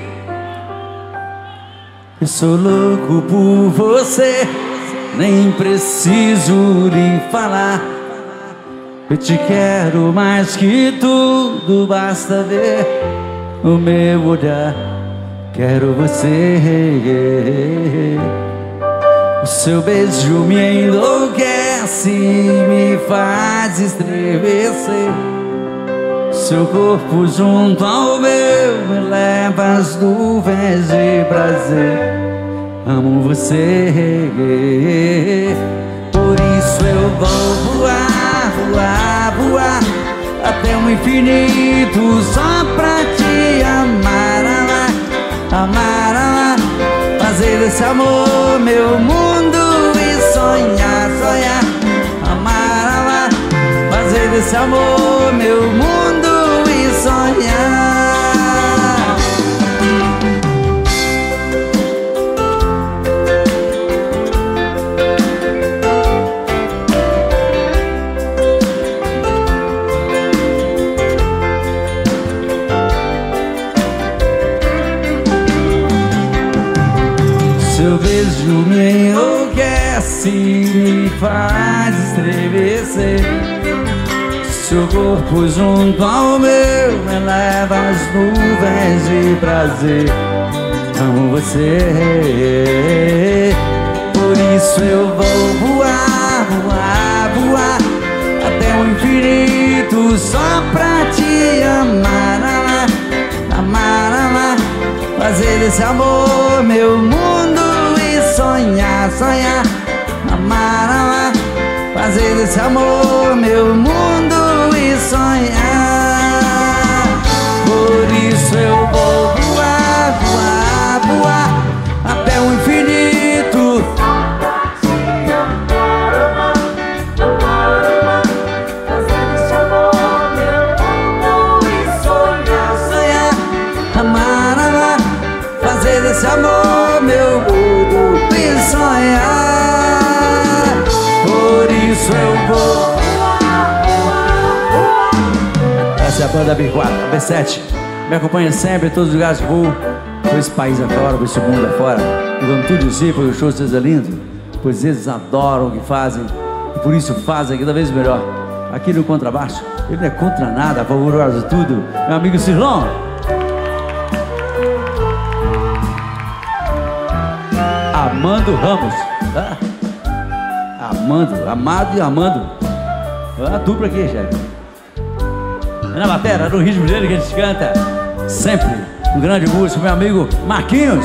eu sou louco por você, nem preciso lhe falar. Eu te quero mais que tudo, basta ver o meu olhar. Quero você. O seu beijo me enlouquece, me faz estremecer. Seu corpo junto ao meu me leva às nuvens de prazer. Amo você, por isso eu vou voar, voar, voar até o infinito só pra te amar, amar, amar, amar. Fazer desse amor meu mundo e sonhar, sonhar, amar, amar. Fazer desse amor meu mundo e sonhar. Seu beijo me enlouquece, me faz estremecer. Seu corpo junto ao meu me leva às nuvens de prazer. Amo você, por isso eu vou voar, voar, voar até o infinito só pra te amar, amar, amar, amar. Fazer desse amor meu mundo e sonhar, sonhar, amar, amar. Fazer desse amor meu mundo e sonhar. Por isso eu vou voar, voar, voar até o infinito. Fazer desse amor meu mundo e sonhar, sonhar, amar, amar. Fazer desse amor meu mundo e sonhar. Por isso eu vou. Essa é a banda B4, B7. Me acompanha sempre em todos os lugares que vou, por esse país afora, por esse mundo afora. E vamos tudo dizer, porque o show seja lindo, pois eles adoram o que fazem e por isso fazem cada vez melhor. Aqui no contrabaixo, ele não é contra nada, a favor de tudo, meu amigo Cirlon. Amando Ramos, tá? Amado e Amando. A dupla aqui, chefe. Na bateria, no ritmo dele que a gente canta sempre. Um grande músico, meu amigo Marquinhos.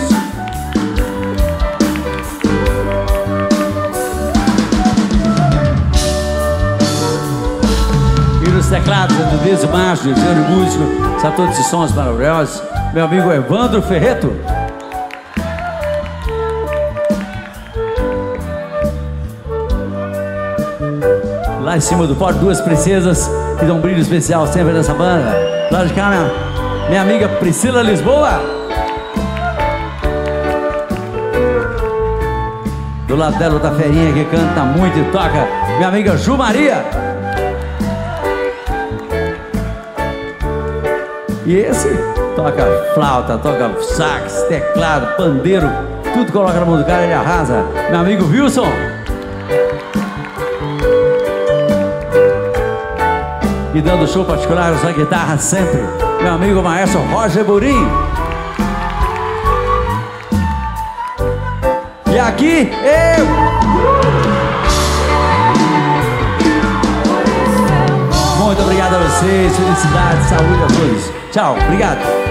E nos teclados, do Deso Macho, grande músico, sabe todos esses sons maravilhosos, meu amigo Evandro Ferreto. Lá em cima do pódio, duas princesas que dão um brilho especial sempre nessa banda. Lá de cá, minha amiga Priscila Lisboa. Do lado dela outra ferinha que canta muito e toca, minha amiga Ju Maria. E esse toca flauta, toca sax, teclado, pandeiro, tudo coloca na mão do cara, ele arrasa. Meu amigo Wilson. E dando show particular, usa guitarra sempre, meu amigo maestro Roger Burim. E aqui eu. Muito obrigado a vocês, felicidade, saúde a todos. Tchau, obrigado.